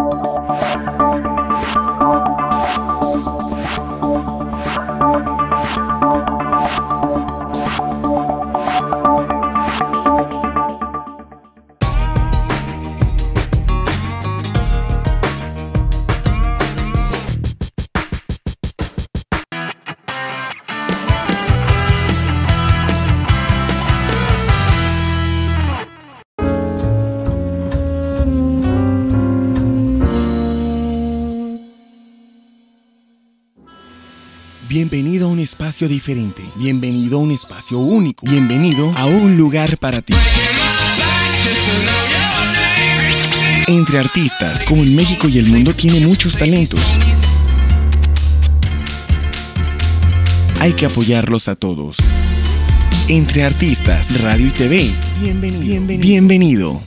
Bienvenido a un espacio diferente, bienvenido a un espacio único, bienvenido a un lugar para ti. Entre artistas, como en México y el mundo tiene muchos talentos. Hay que apoyarlos a todos. Entre artistas, radio y TV. Bienvenido.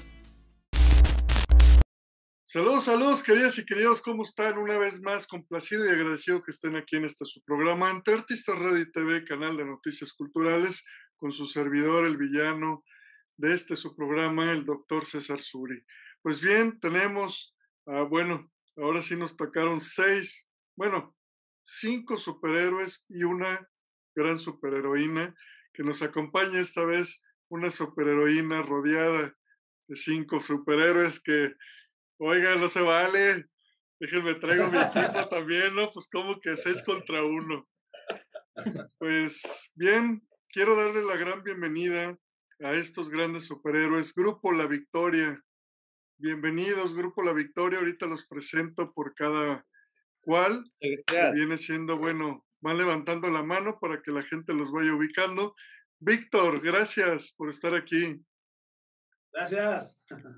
Saludos, queridas y queridos, ¿cómo están? Una vez más, complacido y agradecido que estén aquí en su programa Entre Artistas Radio y TV, canal de noticias culturales, con su servidor, el villano de su programa, el doctor César Suri. Pues bien, tenemos, ahora sí nos tocaron 5 superhéroes y una gran superheroína, que nos acompaña esta vez, una superheroína rodeada de 5 superhéroes que... Oiga, no se vale. Déjenme traigo mi equipo también, ¿no? Pues como que 6 contra 1. Pues bien, quiero darle la gran bienvenida a estos grandes superhéroes. Grupo La Victoria. Bienvenidos, Grupo La Victoria. Ahorita los presento por cada cual. Viene siendo, van levantando la mano para que la gente los vaya ubicando. Víctor, gracias por estar aquí. Gracias.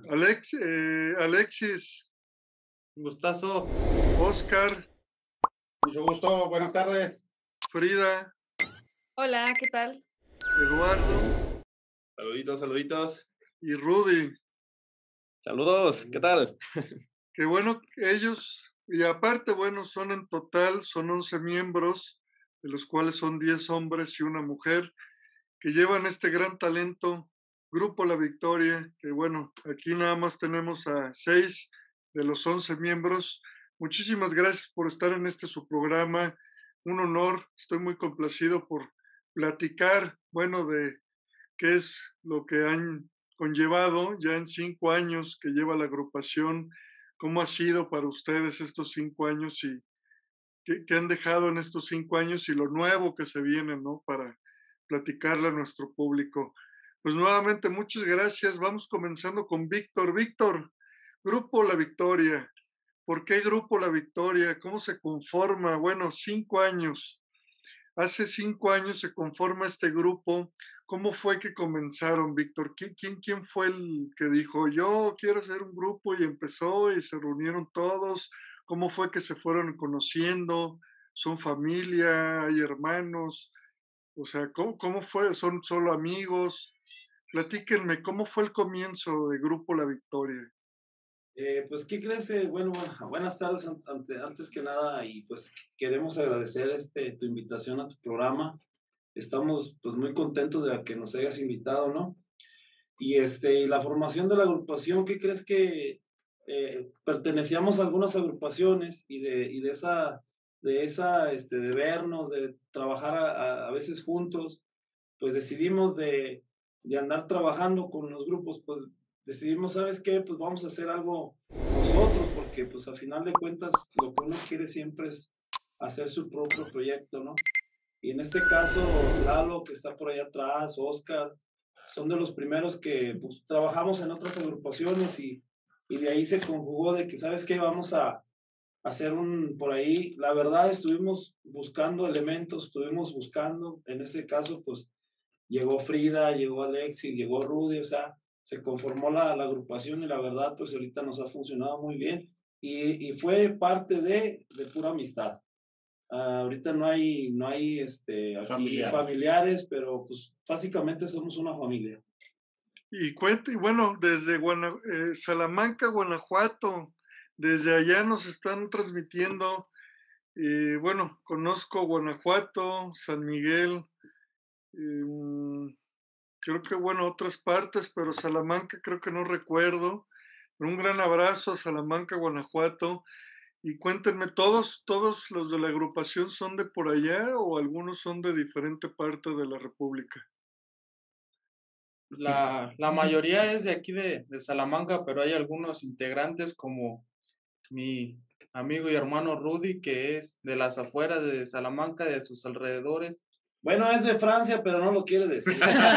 Alexis. Un gustazo. Oscar. Mucho gusto, buenas tardes. Frida. Hola, ¿qué tal? Eduardo. Saluditos. Y Rudy. Saludos, ¿qué tal? Qué bueno ellos, y aparte, son en total, son 11 miembros, de los cuales son 10 hombres y una mujer, que llevan este gran talento, Grupo La Victoria, que aquí nada más tenemos a 6 de los 11 miembros. Muchísimas gracias por estar en su programa, un honor, estoy muy complacido por platicar, de qué es lo que han conllevado ya en 5 años que lleva la agrupación, cómo ha sido para ustedes estos 5 años y qué han dejado en estos 5 años y lo nuevo que se viene, ¿no? Para platicarle a nuestro público. Pues nuevamente, muchas gracias. Vamos comenzando con Víctor. Víctor, Grupo La Victoria. ¿Por qué Grupo La Victoria? ¿Cómo se conforma? 5 años. Hace 5 años se conforma este grupo. ¿Cómo fue que comenzaron, Víctor? ¿Quién fue el que dijo, yo quiero hacer un grupo y empezó y se reunieron todos? ¿Cómo fue que se fueron conociendo? ¿Son familia? ¿Hay hermanos? O sea, ¿cómo fue? ¿Son solo amigos? Platíquenme, ¿cómo fue el comienzo de Grupo La Victoria? Pues, ¿qué crees? Buenas tardes antes que nada, y pues queremos agradecer tu invitación a tu programa. Estamos pues muy contentos de que nos hayas invitado, ¿no? Y la formación de la agrupación, ¿qué crees? Que pertenecíamos a algunas agrupaciones y de vernos, de trabajar a veces juntos, pues decidimos de andar trabajando con los grupos, pues decidimos, ¿sabes qué? Pues vamos a hacer algo nosotros, porque pues al final de cuentas lo que uno quiere siempre es hacer su propio proyecto, ¿no? Y en este caso, Lalo, que está por allá atrás, Oscar, son de los primeros que pues, trabajamos en otras agrupaciones y de ahí se conjugó de que, ¿sabes qué? Vamos a hacer por ahí, la verdad estuvimos buscando elementos, en ese caso pues llegó Frida, llegó Alexis, llegó Rudy, o sea, se conformó la agrupación y la verdad pues ahorita nos ha funcionado muy bien y fue parte de pura amistad. Ahorita no hay aquí familiares, pero pues básicamente somos una familia. Y desde Salamanca, Guanajuato, desde allá nos están transmitiendo, conozco Guanajuato, San Miguel, creo que otras partes, pero Salamanca creo que no recuerdo. Un gran abrazo a Salamanca, Guanajuato. Y cuéntenme, ¿todos los de la agrupación son de por allá o algunos son de diferente parte de la República? La mayoría es de aquí de Salamanca, pero hay algunos integrantes como mi amigo y hermano Rudy, que es de las afueras de Salamanca, de sus alrededores. Bueno, es de Francia, pero no lo quiere decir.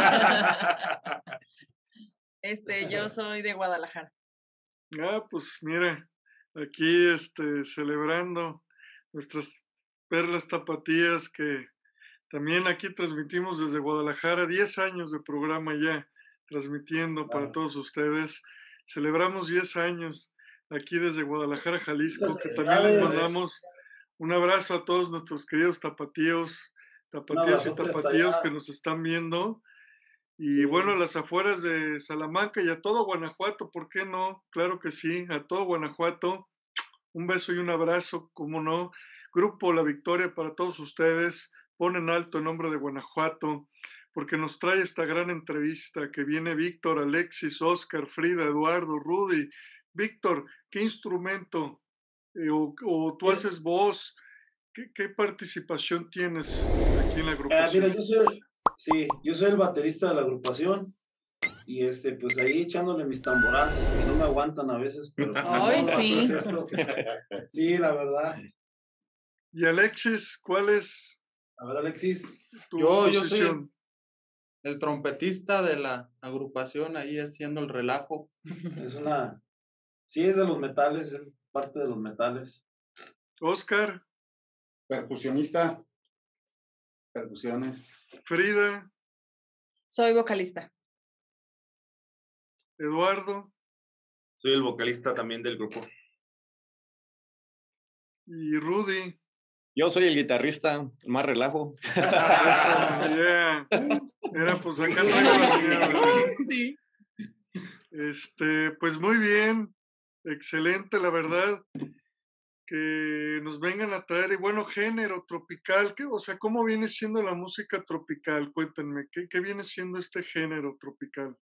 Yo soy de Guadalajara. Pues mira, aquí celebrando nuestras perlas tapatías que también aquí transmitimos desde Guadalajara, 10 años de programa ya, transmitiendo para todos ustedes. Celebramos 10 años aquí desde Guadalajara, Jalisco, que también les mandamos un abrazo a todos nuestros queridos tapatíos y tapatíos que nos están viendo. Y bueno, a las afueras de Salamanca y a todo Guanajuato, ¿por qué no? Claro que sí, a todo Guanajuato. Un beso y un abrazo, cómo no. Grupo La Victoria para todos ustedes. Ponen alto el nombre de Guanajuato, porque nos trae esta gran entrevista que viene Víctor, Alexis, Oscar, Frida, Eduardo, Rudy. Víctor, ¿qué instrumento o tú haces voz? ¿Qué participación tienes aquí en la agrupación? Mira, yo soy el baterista de la agrupación y pues ahí echándole mis tamborazos que no me aguantan a veces, pero Ay, sí. Sí, la verdad. Y Alexis, ¿cuál es A ver, Alexis. tu Yo posición? soy el trompetista de la agrupación, ahí haciendo el relajo. Sí, es de los metales, es parte de los metales. Oscar, Percusionista. Percusiones. Frida, Soy vocalista. Eduardo Soy el vocalista también del grupo. y Rudy. Yo soy el guitarrista, el más relajo. Eso, yeah. Era pues acá traigo la mía, ¿verdad? Sí. Pues muy bien, excelente, la verdad, que nos vengan a traer, y bueno, género tropical, o sea, ¿cómo viene siendo la música tropical? Cuéntenme, ¿qué viene siendo este género tropical?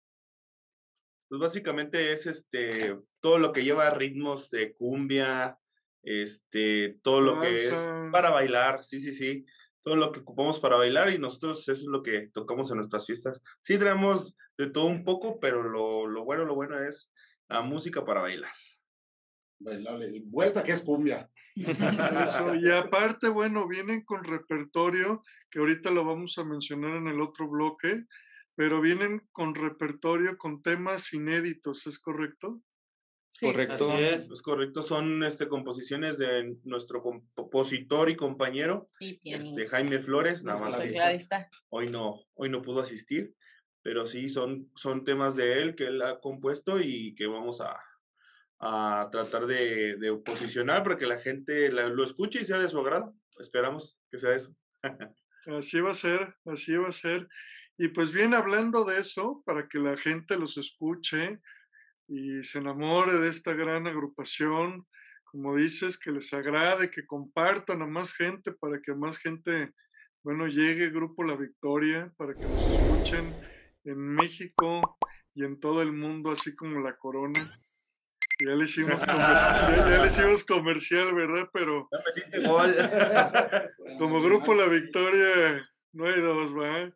Pues básicamente es todo lo que lleva ritmos de cumbia, todo lo que es Salsa. para bailar, sí, todo lo que ocupamos para bailar y nosotros eso es lo que tocamos en nuestras fiestas. Sí tenemos de todo un poco, pero lo bueno es la música para bailar. Bailable. Vuelta que es cumbia. Eso, y aparte, bueno, vienen con repertorio, que ahorita lo vamos a mencionar en el otro bloque, pero vienen con repertorio con temas inéditos, ¿es correcto? Sí. Correcto. Así es. Es correcto, son composiciones de nuestro compositor y compañero, Y pianista. Jaime Flores, nada más Soy que clavista. hoy no pudo asistir, pero sí son temas de él que él ha compuesto y que vamos a tratar de posicionar para que la gente lo escuche y sea de su agrado. Esperamos que sea eso. Así va a ser, así va a ser. Y pues bien, hablando de eso, para que la gente los escuche y se enamore de esta gran agrupación, como dices, que les agrade, que compartan a más gente, para que más gente, bueno, llegue Grupo La Victoria, para que nos escuchen en México y en todo el mundo, así como La Corona. Ya le hicimos comercial, ya le hicimos comercial, ¿verdad? Pero Ya metiste gol. como Grupo La Victoria, no hay dos, ¿va?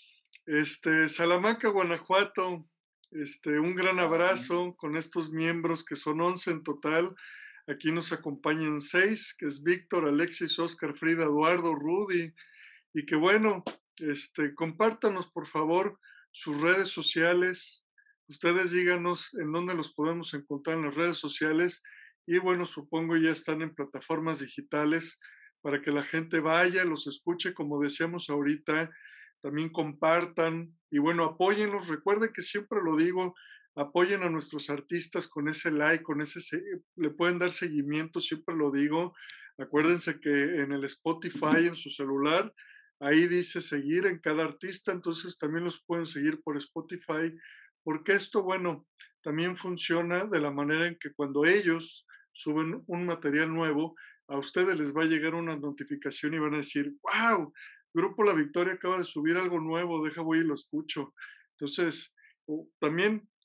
Salamanca, Guanajuato, un gran abrazo con estos miembros que son 11 en total. Aquí nos acompañan 6, que es Víctor, Alexis, Oscar, Frida, Eduardo, Rudy. Y que bueno, compártanos por favor sus redes sociales. Ustedes díganos en dónde los podemos encontrar en las redes sociales. Y bueno, supongo ya están en plataformas digitales para que la gente vaya, los escuche, como decíamos ahorita. También compartan y bueno, apóyenlos. Recuerden que siempre lo digo, apoyen a nuestros artistas con ese like, le pueden dar seguimiento, siempre lo digo. Acuérdense que en el Spotify, en su celular, ahí dice seguir en cada artista, entonces también los pueden seguir por Spotify, porque esto, bueno, también funciona de la manera en que cuando ellos suben un material nuevo, a ustedes les va a llegar una notificación y van a decir, wow, Grupo La Victoria acaba de subir algo nuevo, voy y lo escucho. Entonces, también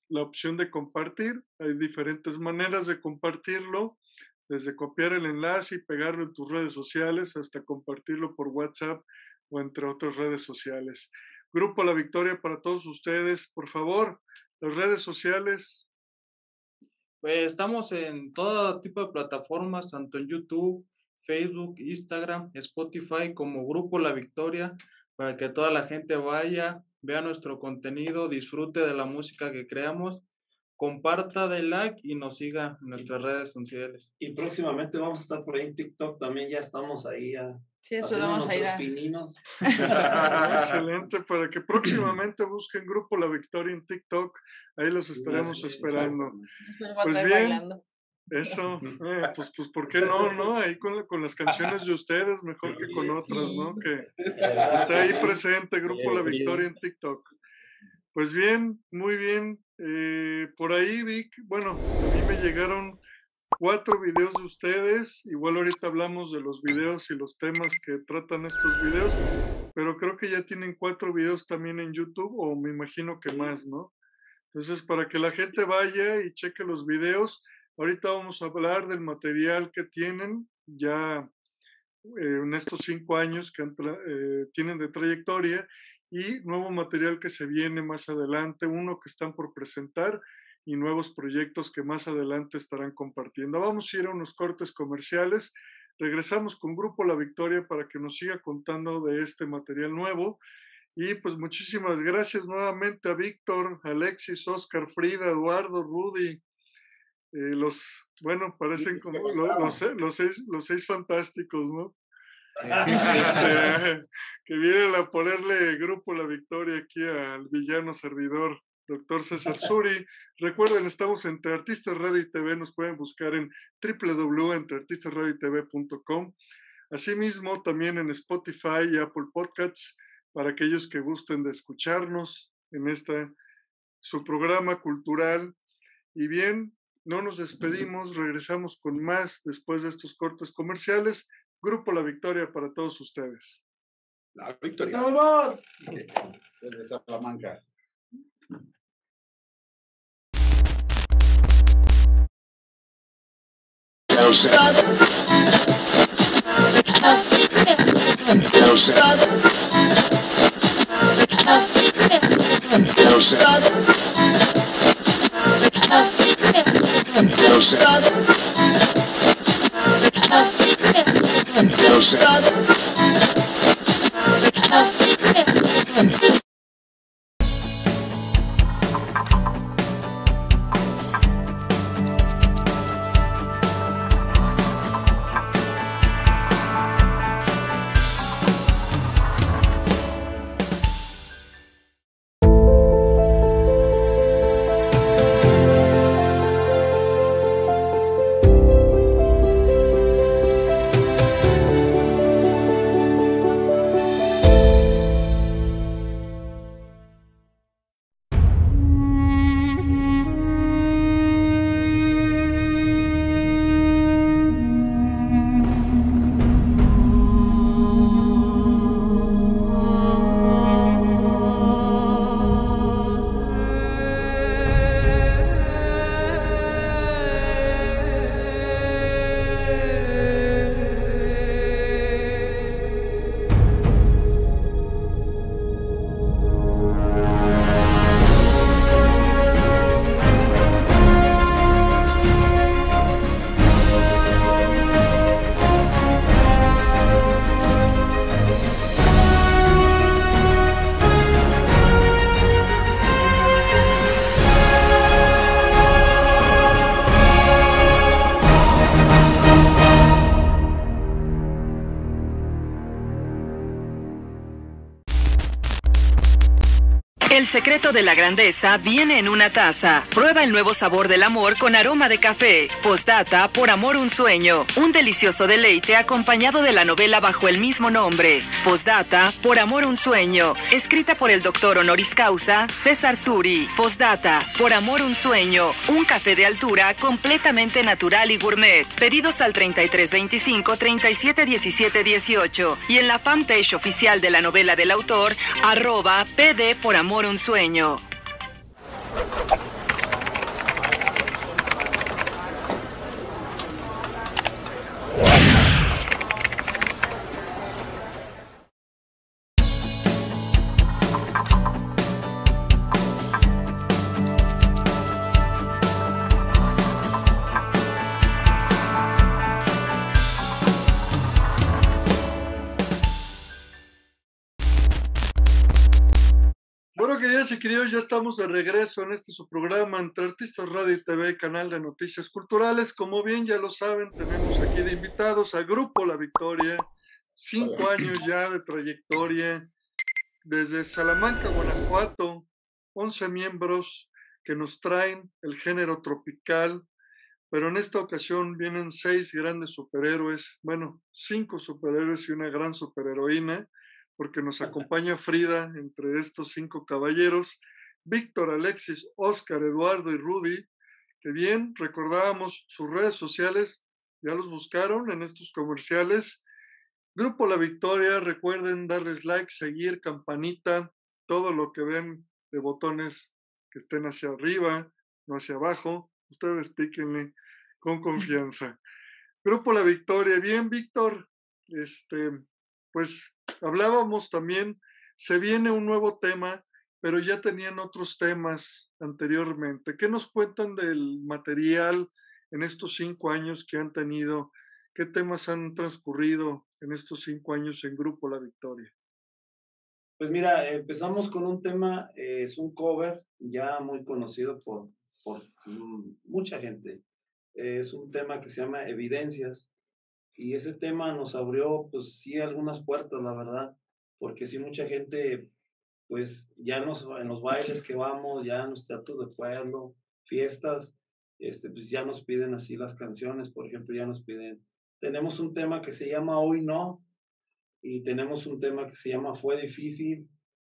la opción de compartir. Hay diferentes maneras de compartirlo, desde copiar el enlace y pegarlo en tus redes sociales hasta compartirlo por WhatsApp o entre otras redes sociales. Grupo La Victoria para todos ustedes, por favor, las redes sociales. Pues estamos en todo tipo de plataformas, tanto en YouTube, Facebook, Instagram, Spotify, como Grupo La Victoria, para que toda la gente vaya, vea nuestro contenido, disfrute de la música que creamos, comparta, dé like y nos siga en nuestras redes sociales. Y próximamente vamos a estar por ahí en TikTok también, ya estamos ahí a... Sí, después vamos a ir a... pininos. Excelente, para que próximamente busquen Grupo La Victoria en TikTok, ahí los estaremos esperando. Pues bien, bailando. eso, pues ¿por qué no? Ahí con las canciones de ustedes, mejor que con otras, ¿no? Que está ahí presente Grupo La Victoria en TikTok. Pues bien, muy bien. Por ahí vi, bueno, a mí me llegaron 4 videos de ustedes. Igual ahorita hablamos de los videos y los temas que tratan estos videos, pero creo que ya tienen 4 videos también en YouTube, o me imagino que más, ¿no? Entonces, para que la gente vaya y cheque los videos, ahorita vamos a hablar del material que tienen ya en estos 5 años que tienen de trayectoria, y nuevo material que se viene más adelante, uno que están por presentar y nuevos proyectos que más adelante estarán compartiendo. Vamos a ir a unos cortes comerciales. Regresamos con Grupo La Victoria para que nos siga contando de este material nuevo. Y pues muchísimas gracias nuevamente a Víctor, Alexis, Oscar, Frida, Eduardo, Rudy. Parecen como los seis fantásticos, ¿no? Que vienen a ponerle Grupo La Victoria aquí al villano servidor, Dr. César Suri. Recuerden, estamos entre Artistas Radio y TV, nos pueden buscar en www.entreartistasradioytv.com. Asimismo, también en Spotify y Apple Podcasts, para aquellos que gusten de escucharnos en su programa cultural. Y bien, no nos despedimos, regresamos con más después de estos cortes comerciales. Grupo La Victoria para todos ustedes. La Victoria. ¡Vamos! Desde Salamanca. El secreto de la grandeza viene en una taza. Prueba el nuevo sabor del amor con aroma de café. Postdata, Por Amor un Sueño. Un delicioso deleite acompañado de la novela bajo el mismo nombre. Postdata, Por Amor un Sueño. Escrita por el doctor honoris causa César Suri. Postdata, Por Amor un Sueño. Un café de altura completamente natural y gourmet. Pedidos al 3325 371718 y en la fanpage oficial de la novela del autor @PD Por Amor un Sueño. Queridas y queridos, ya estamos de regreso en este su programa Entre Artistas Radio y TV, canal de noticias culturales. Como bien ya lo saben, tenemos aquí de invitados al Grupo La Victoria, 5 años ya de trayectoria, desde Salamanca, Guanajuato, 11 miembros que nos traen el género tropical, pero en esta ocasión vienen 6 grandes superhéroes, bueno, 5 superhéroes y una gran superheroína, porque nos acompaña Frida entre estos 5 caballeros, Víctor, Alexis, Oscar, Eduardo y Rudy, que bien recordábamos sus redes sociales, ya los buscaron en estos comerciales. Grupo La Victoria, recuerden darles like, seguir, campanita, todo lo que ven de botones que estén hacia arriba, no hacia abajo, ustedes píquenle con confianza. Grupo La Victoria, bien, Víctor, pues hablábamos también, se viene un nuevo tema, pero ya tenían otros temas anteriormente. ¿Qué nos cuentan del material en estos 5 años que han tenido? ¿Qué temas han transcurrido en estos 5 años en Grupo La Victoria? Pues mira, empezamos con un tema, es un cover ya muy conocido por mucha gente. Es un tema que se llama Evidencias. Y ese tema nos abrió, pues sí, algunas puertas, la verdad, porque sí, mucha gente, pues ya en los bailes que vamos, ya en los teatros de pueblo, fiestas, pues ya nos piden así las canciones, por ejemplo, ya nos piden, tenemos un tema que se llama Hoy No, y tenemos un tema que se llama Fue Difícil,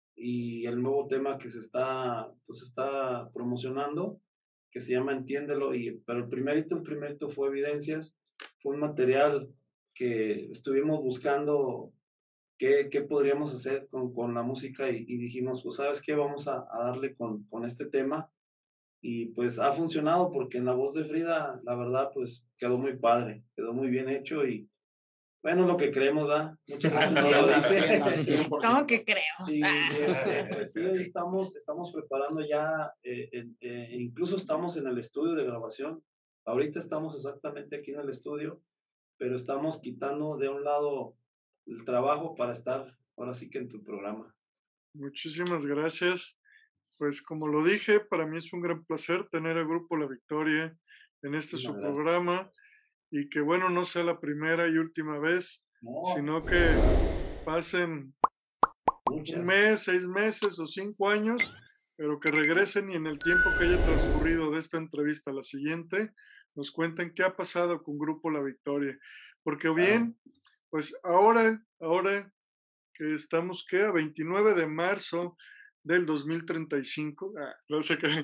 y el nuevo tema que se está promocionando, que se llama Entiéndelo, pero el primerito fue Evidencias. Fue un material que estuvimos buscando qué podríamos hacer con la música y dijimos, pues, ¿sabes qué? Vamos a darle con este tema. Y pues ha funcionado porque en la voz de Frida, la verdad, pues quedó muy padre, quedó muy bien hecho y bueno, lo que creemos, ¿verdad? Mucha gente no lo dice. ¿Cómo que creemos? Sí, pues, sí, estamos preparando ya, incluso estamos en el estudio de grabación. Ahorita estamos exactamente aquí en el estudio, pero estamos quitando de un lado el trabajo para estar ahora sí que en tu programa. Muchísimas gracias. Pues como lo dije, para mí es un gran placer tener al Grupo La Victoria en su programa y que bueno, no sea la primera y última vez, sino que pasen un mes, 6 meses o 5 años, pero que regresen y en el tiempo que haya transcurrido de esta entrevista a la siguiente, nos cuenten qué ha pasado con Grupo La Victoria. Porque bien, pues ahora que estamos, ¿qué? A 29 de marzo del 2035. No sé qué.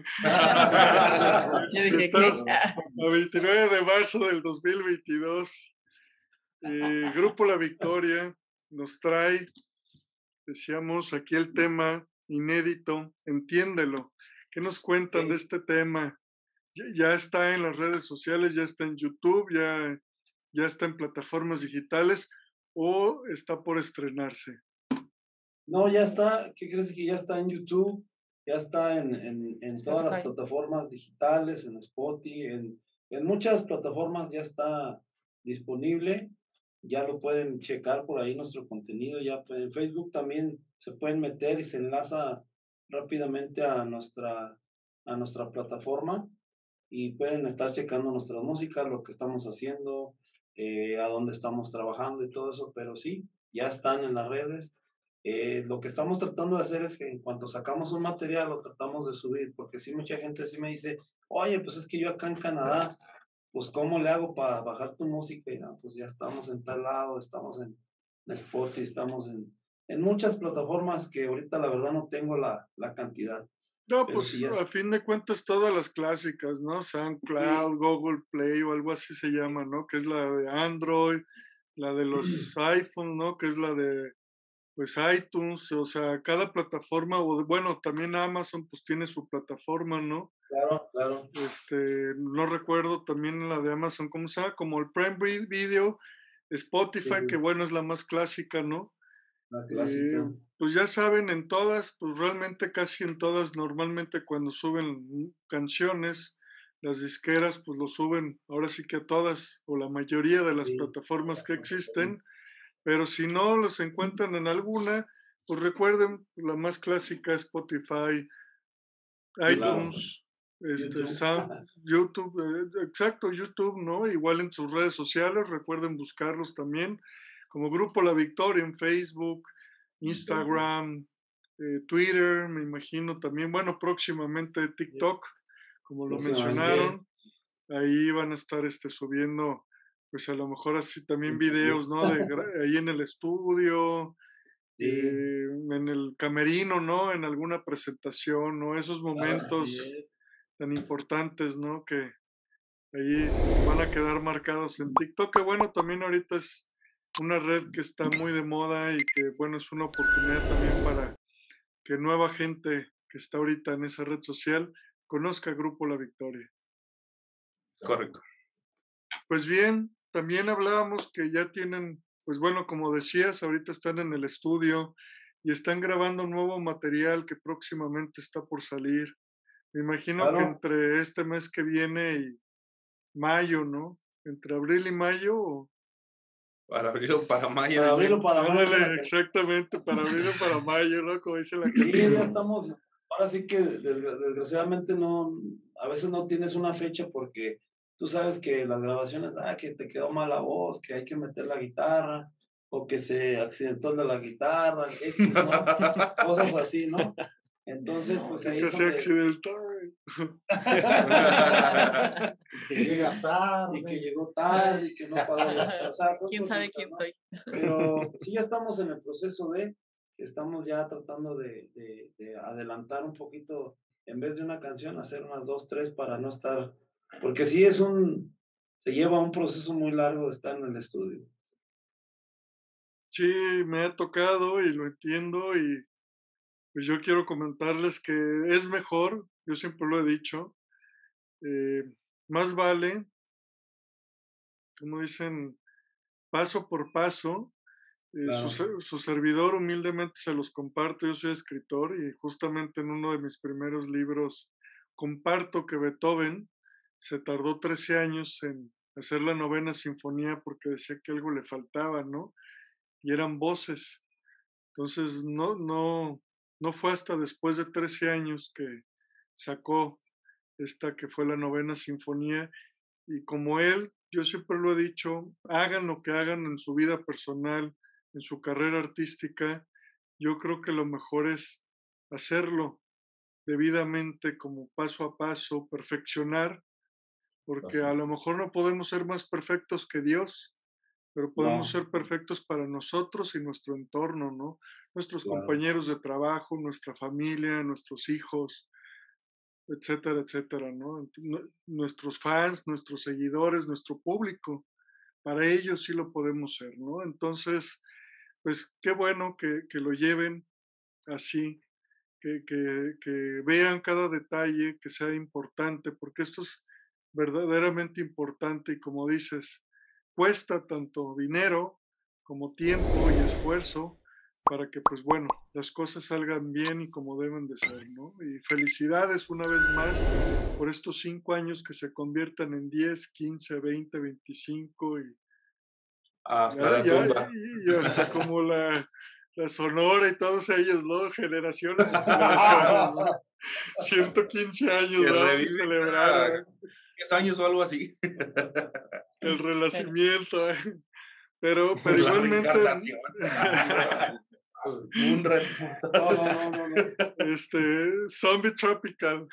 Estamos a 29 de marzo del 2022. Grupo La Victoria nos trae, decíamos, aquí el tema inédito, Entiéndelo. ¿Qué nos cuentan de este tema? Ya está en las redes sociales, ya está en YouTube, ya está en plataformas digitales o está por estrenarse. No, ya está. ¿Qué crees? Que ya está en YouTube, ya está en todas las plataformas digitales, en Spotify, en muchas plataformas ya está disponible. Ya lo pueden checar por ahí nuestro contenido. Ya en Facebook también se pueden meter y se enlaza rápidamente a nuestra plataforma y pueden estar checando nuestra música, lo que estamos haciendo, a dónde estamos trabajando y todo eso. Pero sí, ya están en las redes. Lo que estamos tratando de hacer es que en cuanto sacamos un material lo tratamos de subir, porque sí, mucha gente sí me dice, oye, pues es que yo acá en Canadá, pues ¿cómo le hago para bajar tu música? Y no, pues ya estamos en tal lado, estamos en Spotify, estamos en muchas plataformas que ahorita la verdad no tengo la cantidad. No, pues sí, a fin de cuentas todas las clásicas, ¿no? SoundCloud, Google Play o algo así se llama, ¿no? Que es la de Android, la de los iPhones, ¿no? Que es la de pues iTunes, o sea, cada plataforma, o bueno, también Amazon pues tiene su plataforma, ¿no? Claro. No recuerdo también la de Amazon, ¿cómo se llama? Como el Prime Video, Spotify, sí. Que bueno, es la más clásica, ¿no? La clásica. Pues ya saben, en todas, pues realmente casi en todas, normalmente cuando suben canciones, las disqueras pues lo suben, ahora sí que a todas, o la mayoría de las plataformas que existen. Pero si no los encuentran en alguna, pues recuerden, la más clásica, Spotify, iTunes, YouTube. YouTube, exacto, YouTube, ¿no? Igual en sus redes sociales, recuerden buscarlos también, como Grupo La Victoria en Facebook, Instagram, Twitter, me imagino también, bueno, próximamente TikTok, como lo mencionaron, ahí van a estar subiendo, pues a lo mejor así también videos, ¿no? Ahí en el estudio, en el camerino, ¿no? En alguna presentación, ¿no? Esos momentos tan importantes, ¿no? Que ahí van a quedar marcados en TikTok, que bueno, también ahorita es una red que está muy de moda y que, bueno, es una oportunidad también para que nueva gente que está ahorita en esa red social conozca Grupo La Victoria. Correcto. Pues bien, también hablábamos que ya tienen, pues bueno, como decías, ahorita están en el estudio y están grabando nuevo material que próximamente está por salir. Me imagino que entre este mes que viene y mayo, ¿no? Entre abril y mayo. ¿O? Para abril o para mayo. Para abril o para mayo. Exactamente, para abril o para mayo, ¿no? Como dice la canción. Sí, ya estamos, ahora sí que desgraciadamente no, a veces no tienes una fecha porque tú sabes que las grabaciones, que te quedó mal la voz, que hay que meter la guitarra, o que se accidentó el de la guitarra, ¿no? Cosas así, ¿no? Entonces, pues ahí que se accidentó. Que llega tarde. Y que llegó tarde, y que no pagó las cosas. ¿Quién sabe quién soy? Pero sí, ya estamos en el proceso estamos ya tratando de adelantar un poquito, en vez de una canción, hacer unas 2, 3 para no estar, porque sí se lleva un proceso muy largo de estar en el estudio. Sí, me ha tocado y lo entiendo y pues yo quiero comentarles que es mejor, yo siempre lo he dicho, más vale, como dicen, paso por paso. Claro. Su servidor humildemente se los comparto, yo soy escritor y justamente en uno de mis primeros libros comparto que Beethoven se tardó 13 años en hacer la 9ª sinfonía porque decía que algo le faltaba, ¿no? Y eran voces. Entonces no fue hasta después de 13 años que sacó esta que fue la 9ª sinfonía y como él, yo siempre lo he dicho, hagan lo que hagan en su vida personal, en su carrera artística, yo creo que lo mejor es hacerlo debidamente, como paso a paso, perfeccionar, porque a lo mejor no podemos ser más perfectos que Dios, pero podemos ser perfectos para nosotros y nuestro entorno, ¿no? Nuestros compañeros de trabajo, nuestra familia, nuestros hijos, etcétera, etcétera, ¿no? Nuestros fans, nuestros seguidores, nuestro público, para ellos sí lo podemos ser, ¿no? Entonces, pues qué bueno que lo lleven así, que vean cada detalle, que sea importante, porque esto es verdaderamente importante y como dices, cuesta tanto dinero como tiempo y esfuerzo para que, pues bueno, las cosas salgan bien y como deben de ser, ¿no? Y felicidades una vez más por estos 5 años que se conviertan en 10, 15, 20, 25 y hasta la tumba. Y hasta como la Sonora y todos ellos, ¿no? Generaciones y generaciones, ¿no? 115 años, vamos a celebrar. 10 años o algo así. El renacimiento, Pero igualmente. No. Zombie Tropical.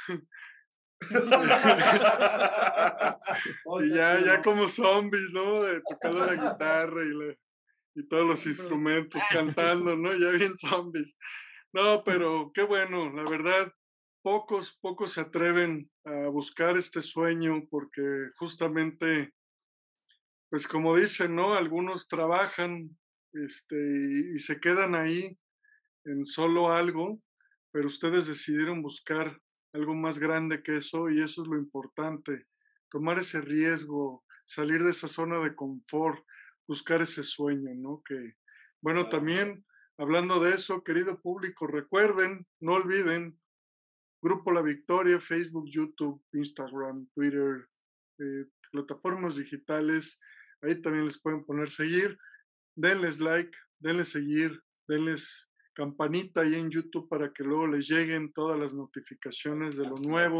Y ya como zombies, ¿no? Tocando la guitarra y todos los instrumentos cantando, ¿no? Ya bien zombies. No, pero qué bueno, la verdad, pocos se atreven a buscar este sueño porque justamente, pues como dicen, ¿no? Algunos trabajan y se quedan ahí en solo algo, pero ustedes decidieron buscar algo más grande que eso y eso es lo importante, tomar ese riesgo, salir de esa zona de confort, buscar ese sueño, ¿no? Que, bueno, también hablando de eso, querido público, recuerden, no olviden, Grupo La Victoria, Facebook, YouTube, Instagram, Twitter, plataformas digitales, ahí también les pueden poner seguir, denles like, denles seguir, denles campanita ahí en YouTube para que luego les lleguen todas las notificaciones de lo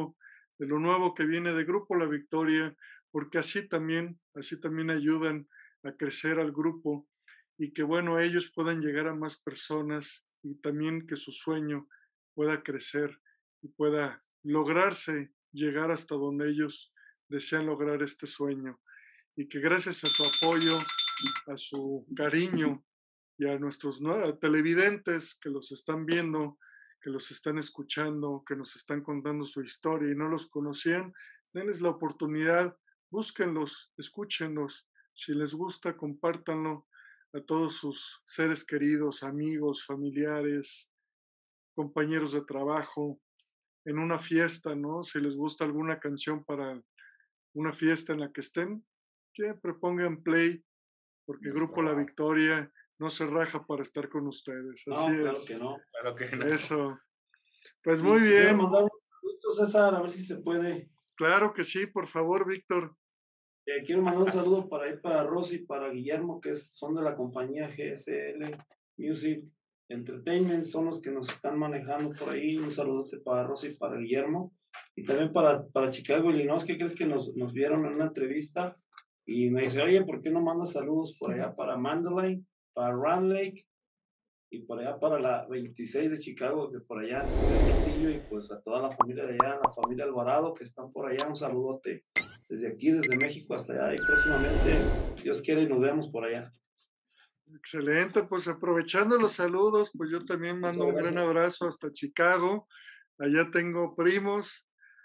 nuevo que viene de Grupo La Victoria, porque así también ayudan a crecer al grupo y que, bueno, ellos puedan llegar a más personas y también que su sueño pueda crecer y pueda lograrse, llegar hasta donde ellos desean lograr este sueño. Y que gracias a su apoyo, a su cariño y a nuestros televidentes que los están viendo, que los están escuchando, que nos están contando su historia y no los conocían, denles la oportunidad, búsquenlos, escúchenlos. Si les gusta, compártanlo a todos sus seres queridos, amigos, familiares, compañeros de trabajo, en una fiesta, ¿no? Si les gusta alguna canción para una fiesta en la que estén, siempre pongan play, porque Grupo La Victoria no se raja para estar con ustedes. Así claro es. que no. Claro que no. Eso. Pues muy bien. Quiero mandar un saludo, César, a ver si se puede. Claro que sí, por favor, Víctor. Quiero mandar un saludo para Rosy y para Guillermo, que son de la compañía GSL Music Entertainment, son los que nos están manejando por ahí. Un saludote para Rosy y para Guillermo. Y también para Chicago, Illinois, ¿qué crees que nos vieron en una entrevista? Y me dice, oye, ¿por qué no mandas saludos por allá para Mandalay, para Rand Lake y por allá para la 26 de Chicago, que por allá está el Castillo, y pues a toda la familia de allá, la familia Alvarado, que están por allá, un saludote desde aquí, desde México hasta allá, y próximamente, Dios quiere, y nos vemos por allá. Excelente, pues aprovechando los saludos, pues yo también mando un gran abrazo hasta Chicago. Allá tengo primos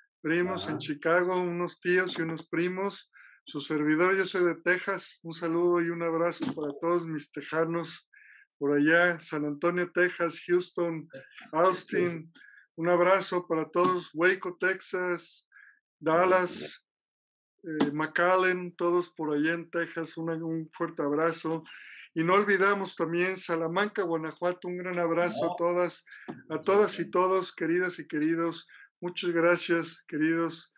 en Chicago, unos tíos y unos primos. Su servidor, yo soy de Texas. Un saludo y un abrazo para todos mis tejanos por allá, San Antonio, Texas, Houston, Austin. Un abrazo para todos, Waco, Texas, Dallas, McAllen, todos por allá en Texas. Un fuerte abrazo. Y no olvidamos también Salamanca, Guanajuato. Un gran abrazo a todas y todos, queridas y queridos. Muchas gracias, queridos.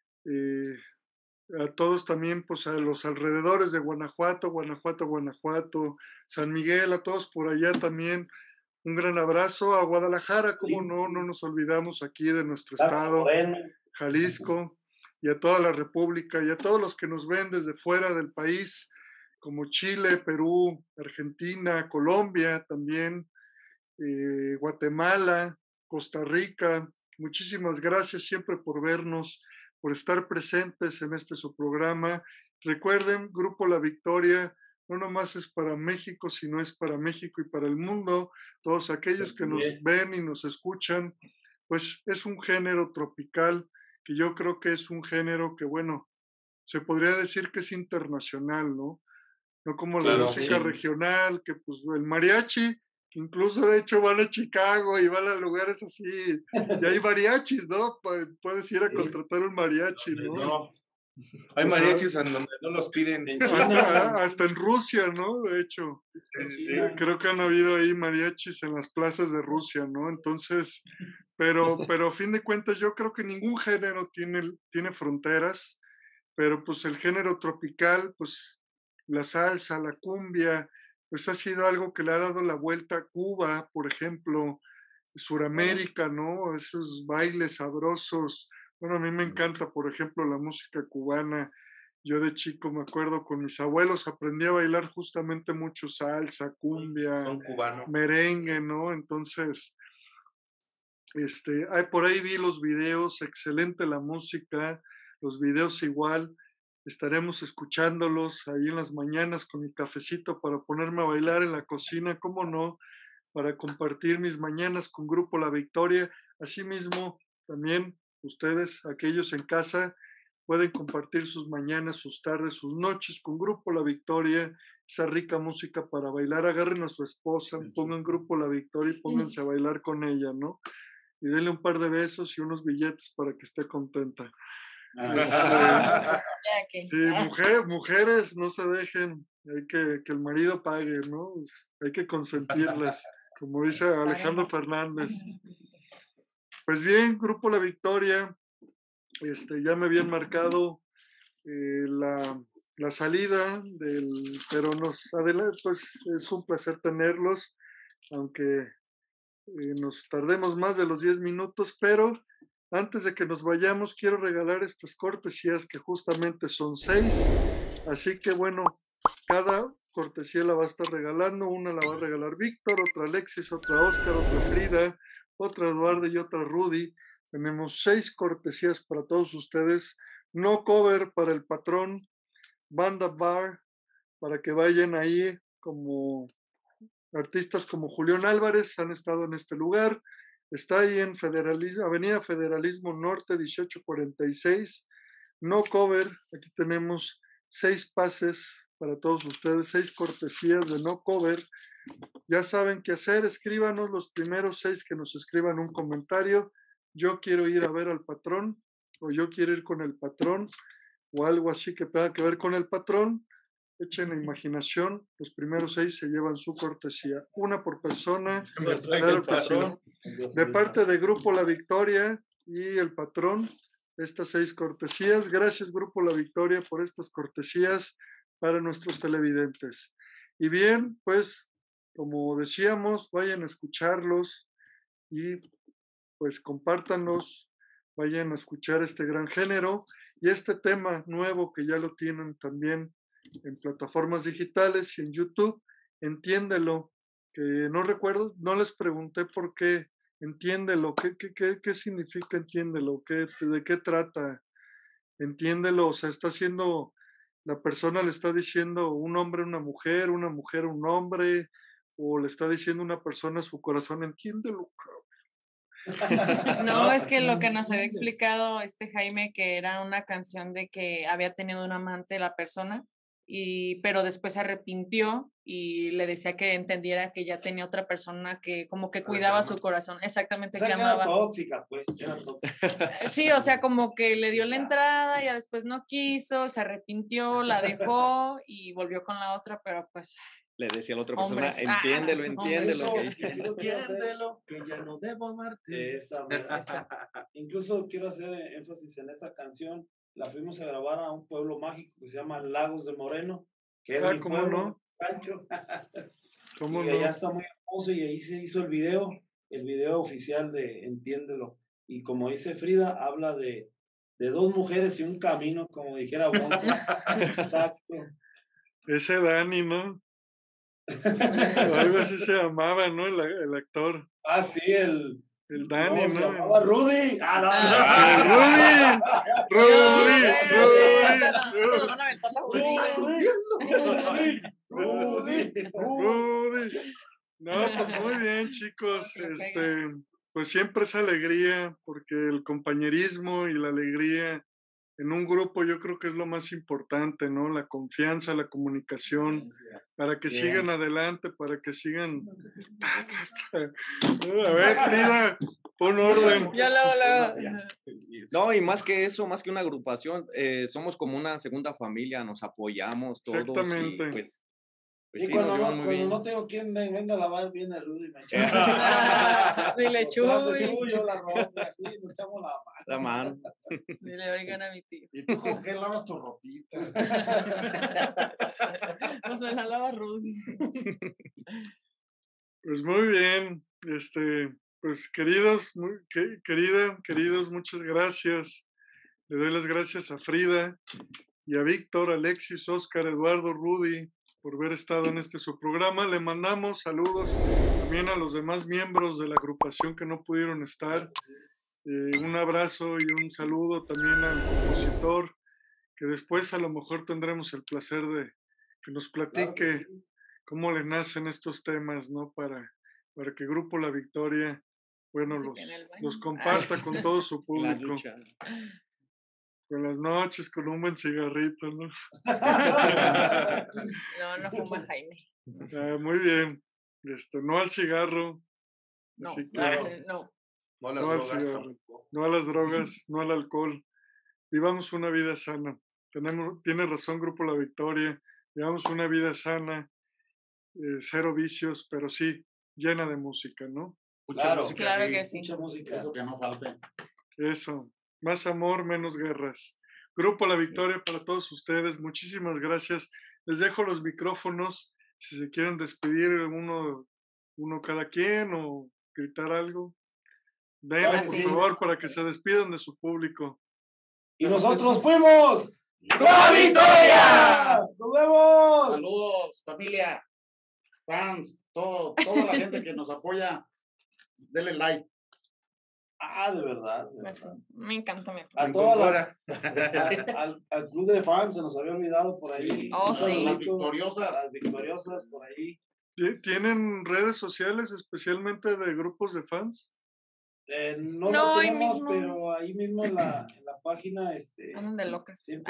A todos también, pues a los alrededores de Guanajuato, San Miguel, a todos por allá también. Un gran abrazo a Guadalajara, como no nos olvidamos aquí de nuestro estado, Jalisco, y a toda la República, y a todos los que nos ven desde fuera del país, como Chile, Perú, Argentina, Colombia también, Guatemala, Costa Rica. Muchísimas gracias siempre por vernos, por estar presentes en su programa. Recuerden, Grupo La Victoria no nomás es para México, sino es para México y para el mundo. Todos aquellos que nos ven y nos escuchan, pues es un género tropical que yo creo que es un género que, bueno, se podría decir que es internacional, ¿no? No como la música regional, que pues el mariachi, que incluso de hecho van a Chicago y van a lugares así, y hay mariachis, ¿no? Puedes ir a contratar un mariachi, ¿no? No. Hay mariachis en donde no los piden. Hasta en Rusia, ¿no? De hecho, Sí. creo que han habido ahí mariachis en las plazas de Rusia, ¿no? Entonces, pero a fin de cuentas yo creo que ningún género tiene fronteras, pero pues el género tropical, pues la salsa, la cumbia, pues ha sido algo que le ha dado la vuelta a Cuba, por ejemplo, Suramérica, ¿no? Esos bailes sabrosos. Bueno, a mí me encanta, por ejemplo, la música cubana. Yo de chico me acuerdo con mis abuelos aprendí a bailar justamente mucho salsa, cumbia, merengue, ¿no? Entonces, por ahí vi los videos, excelente la música, los videos igual. Estaremos escuchándolos ahí en las mañanas con mi cafecito para ponerme a bailar en la cocina, ¿cómo no? Para compartir mis mañanas con Grupo La Victoria. Asimismo, también ustedes, aquellos en casa, pueden compartir sus mañanas, sus tardes, sus noches con Grupo La Victoria, esa rica música para bailar. Agarren a su esposa, pongan Grupo La Victoria y pónganse a bailar con ella, ¿no? Y denle un par de besos y unos billetes para que esté contenta. Sí, mujeres, no se dejen, hay que el marido pague, ¿no? Hay que consentirlas, como dice Alejandro Fernández. Pues bien, Grupo La Victoria, ya me habían marcado la salida pero pues es un placer tenerlos, aunque nos tardemos más de los 10 minutos, pero antes de que nos vayamos, quiero regalar estas cortesías que justamente son 6. Así que bueno, cada cortesía la va a estar regalando. Una la va a regalar Víctor, otra Alexis, otra Oscar, otra Frida, otra Eduardo y otra Rudy. Tenemos 6 cortesías para todos ustedes. No cover para el patrón, Banda Bar, para que vayan ahí como artistas como Julián Álvarez han estado en este lugar. Está ahí en Avenida Federalismo Norte 1846. No cover, aquí tenemos 6 pases para todos ustedes, 6 cortesías de no cover. Ya saben qué hacer, escríbanos los primeros 6 que nos escriban un comentario. Yo quiero ir a ver al patrón, o yo quiero ir con el patrón, o algo así que tenga que ver con el patrón. Echen la imaginación, los primeros 6 se llevan su cortesía, una por persona, claro que sí. De parte de Grupo La Victoria y el patrón, estas 6 cortesías. Gracias Grupo La Victoria por estas cortesías para nuestros televidentes. Y bien, pues, como decíamos, vayan a escucharlos y pues compártanlos, vayan a escuchar este gran género y este tema nuevo que ya lo tienen también en plataformas digitales y en YouTube, Entiéndelo, que no recuerdo, no les pregunté por qué, Entiéndelo, ¿qué significa Entiéndelo? ¿De qué trata? Entiéndelo, o sea, está haciendo, la persona le está diciendo un hombre a una mujer a un hombre, o le está diciendo una persona a su corazón, entiéndelo, cabrón. No, es que lo que nos había explicado Jaime, que era una canción de que había tenido un amante la persona, pero después se arrepintió y le decía que entendiera que ya tenía otra persona que como que cuidaba su corazón, exactamente, O sea, que amaba. era tóxica, pues, era tóxica. Sí, o sea, como que le dio la entrada, ya después no quiso, se arrepintió, la dejó y volvió con la otra, pero pues... Le decía a la otra persona, Hombres, entiéndelo, entiéndelo. Entiéndelo, que ya no debo amarte. Esa. Incluso quiero hacer énfasis en esa canción. La fuimos a grabar a un pueblo mágico que se llama Lagos de Moreno, que es mi ¿cómo pueblo, no? rancho. ¿Cómo y no? allá está muy hermoso y ahí se hizo el video oficial de Entiéndelo. Y como dice Frida, habla de 2 mujeres y un camino, como dijera Bonta. Exacto. Ese Dani, ¿no? O algo así se llamaba, ¿no? El actor. Ah, sí, el Dani, ¿no? Se llamaba Rudy. Rudy. No, pues muy bien, chicos. Pues siempre es alegría, porque el compañerismo y la alegría en un grupo yo creo que es lo más importante, ¿no? La confianza, la comunicación, para que sigan adelante, para que sigan... A ver, Frida, pon orden. Ya luego. No, y más que eso, más que una agrupación, somos como una segunda familia, nos apoyamos todos. Exactamente. Y pues y sí, cuando, nos llevamos muy bien. no tengo quien venga a lavar, viene Rudy y me echa. Dile, Chuy. Yo la ropa, así, nos echamos La mano. Dile, oigan a mi tío. ¿Y tú con qué lavas tu ropita? Pues me la lava Rudy. Pues muy bien, pues queridos, queridos, muchas gracias. Le doy las gracias a Frida y a Víctor, Alexis, Oscar, Eduardo, Rudy, por haber estado en su programa. Le mandamos saludos también a los demás miembros de la agrupación que no pudieron estar. Un abrazo y un saludo también al compositor, que después a lo mejor tendremos el placer de que nos platique cómo le nacen estos temas, ¿no? Para que Grupo La Victoria, bueno, los comparta con todo su público. Con las noches, con un buen cigarrito, ¿no? No fuma Jaime. Muy bien. No al cigarro. No, así que, claro, No a no al cigarro, no a las drogas, no al alcohol. Vivamos una vida sana. Tiene razón Grupo La Victoria. Vivamos una vida sana, 0 vicios, pero sí llena de música, ¿no? Mucha música, claro que sí. Mucha música. Eso que no falte. Eso. Más amor, menos guerras. Grupo La Victoria para todos ustedes. Muchísimas gracias. Les dejo los micrófonos. Si se quieren despedir uno cada quien o gritar algo. Venga, por favor, para que se despidan de su público. Y nosotros fuimos ¡La Victoria! ¡Nos vemos! Saludos, familia, fans, toda la gente que nos apoya. Denle like. De verdad. Me encanta. A todas al club de fans se nos había olvidado por ahí. Sí. Las victoriosas. Las victoriosas por ahí. ¿Tienen redes sociales especialmente de grupos de fans? No ahí tenemos, mismo. pero ahí mismo en la página, Andan de locas. siempre.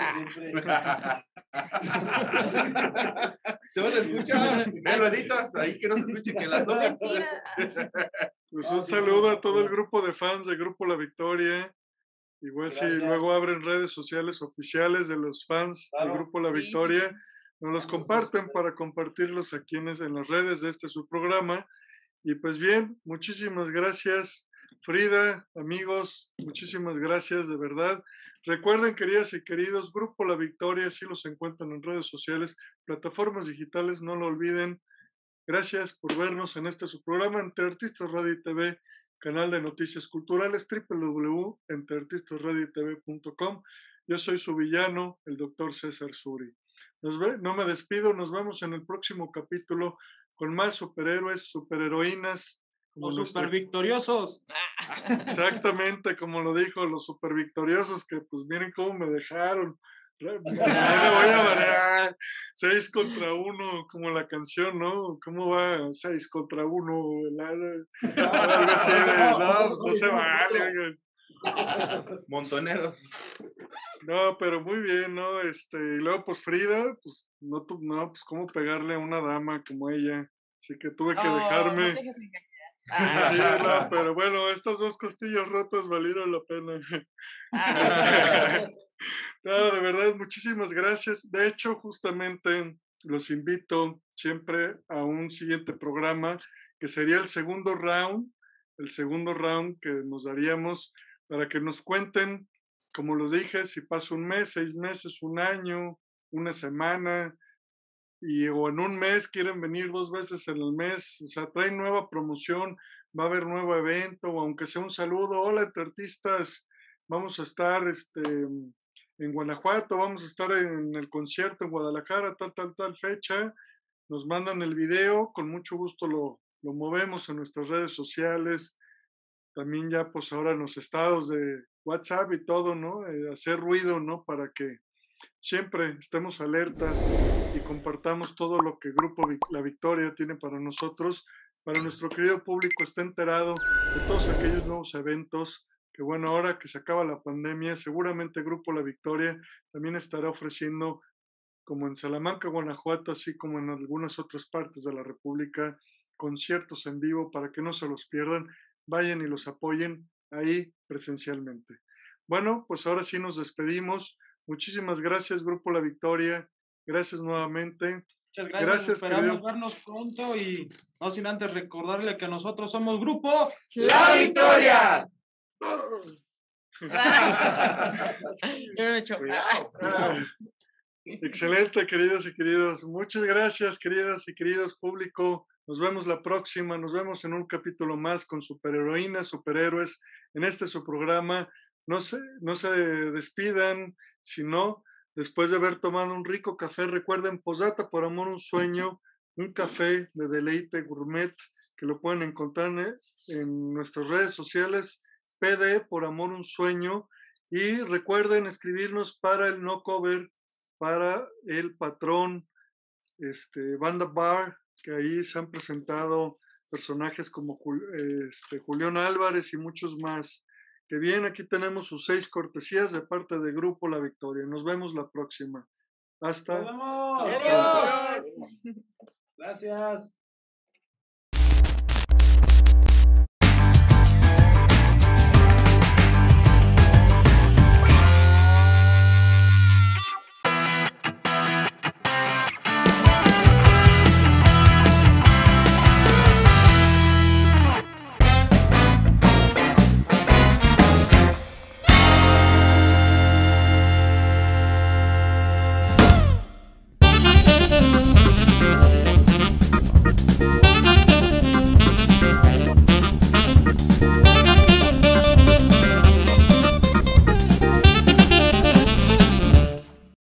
Se van a escuchar. Me lo editas ahí que no se escuche que las dos. Pues un saludo a todo el grupo de fans del Grupo La Victoria. Igual si luego abren redes sociales oficiales de los fans del Grupo La Victoria, nos los comparten para compartirlos aquí en las redes de su programa. Y pues bien, muchísimas gracias, Frida, amigos, muchísimas gracias, de verdad. Recuerden, queridas y queridos, Grupo La Victoria, sí los encuentran en redes sociales, plataformas digitales, no lo olviden. Gracias por vernos en su programa Entre Artistas Radio y TV, canal de noticias culturales, www.entreartistasradiotv.com. Yo soy su villano, el doctor César Suri. No me despido, nos vemos en el próximo capítulo con más superhéroes, superheroínas. Los super victoriosos. Exactamente, como lo dijo, los super victoriosos, que pues miren cómo me dejaron. Me voy a variar. 6 contra 1, como la canción, ¿no? ¿Cómo va? 6 contra 1. Algo así no se vale, oigan. Montoneros. No, pero muy bien, ¿no? Y luego, pues Frida, pues no, pues cómo pegarle a una dama como ella. Así que tuve que dejarme. No te dejes engañar. Sí, no, pero bueno, estas 2 costillas rotas valieron la pena. No, de verdad, muchísimas gracias. De hecho, justamente los invito siempre a un siguiente programa que sería el segundo round que nos daríamos para que nos cuenten, como lo dije, si pasa un mes, 6 meses, un año, una semana, o en un mes quieren venir 2 veces en el mes, o sea, traen nueva promoción, va a haber nuevo evento, o aunque sea un saludo, hola, entre artistas, vamos a estar en Guanajuato, vamos a estar en el concierto en Guadalajara, tal fecha, nos mandan el video, con mucho gusto lo movemos en nuestras redes sociales, también ya pues ahora en los estados de WhatsApp y todo, ¿no? Hacer ruido, ¿no? Para que siempre estemos alertas y compartamos todo lo que Grupo La Victoria tiene para nosotros, para nuestro querido público esté enterado de todos aquellos nuevos eventos que bueno, ahora que se acaba la pandemia, seguramente Grupo La Victoria también estará ofreciendo, como en Salamanca, Guanajuato, así como en algunas otras partes de la República, conciertos en vivo para que no se los pierdan, vayan y los apoyen ahí presencialmente. Bueno, pues ahora sí nos despedimos. Muchísimas gracias, Grupo La Victoria. Gracias nuevamente. Muchas gracias. Esperamos vernos pronto y no sin antes recordarle que nosotros somos Grupo La Victoria. Excelente, queridos y queridos. Muchas gracias, queridas y queridos público. Nos vemos la próxima. Nos vemos en un capítulo más con superheroínas, superhéroes en su programa. No se despidan, sino después de haber tomado un rico café, recuerden Posdata por Amor un Sueño, un café de deleite gourmet que lo pueden encontrar en nuestras redes sociales, PD por Amor un Sueño, y recuerden escribirnos para el no cover, para el patrón Banda Bar, que ahí se han presentado personajes como Julián Álvarez y muchos más. Que bien, aquí tenemos sus 6 cortesías de parte de Grupo La Victoria. Nos vemos la próxima. Hasta. ¡Nos vemos! ¡Adiós! Gracias.